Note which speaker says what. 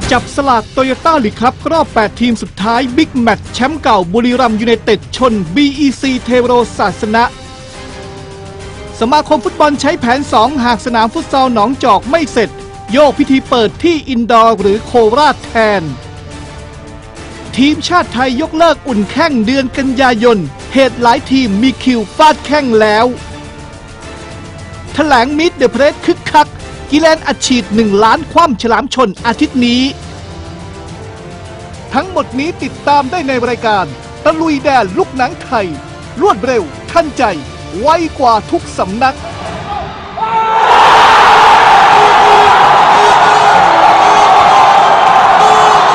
Speaker 1: จับสลากโตโยต้าลีกครับรอบ 8 ทีมสุดท้ายบิ๊กแมตช์แชมป์เก่าบุรีรัมย์ยูไนเต็ดชน BEC เทโรศาสนะสมาคมฟุตบอลใช้แผน 2 หากสนามฟุตซอลหนองจอกไม่เสร็จโยกพิธีเปิดที่อินดอร์หรือโคราชแทนทีมชาติไทยยกเลิกอุ่นแข้งเดือนกันยายนเหตุหลายทีมมีคิวฟาดแข้งแล้วแถลงมิดเดอะเพรสคึกคักกิเลนอัดฉีด1 ล้านคว่ำฉลามชนอาทิตย์นี้ทั้งหมดนี้ติดตามได้ในรายการตะลุยแดนลูกหนังไทยรวดเร็วทันใจไวกว่าทุกสำนัก